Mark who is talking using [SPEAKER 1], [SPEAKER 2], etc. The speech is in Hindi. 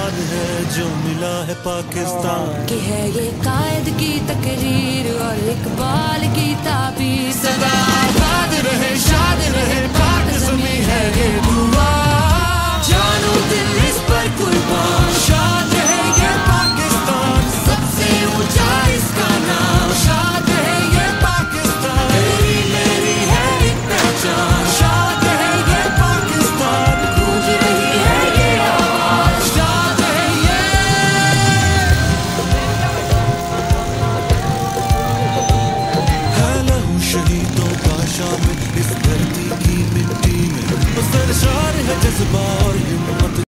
[SPEAKER 1] आबाद है जो मिला है पाकिस्तान।
[SPEAKER 2] कि है ये कायद की तकरीर और इकबाल की ताबीर।
[SPEAKER 1] सदा आबाद रहे, शाद रहे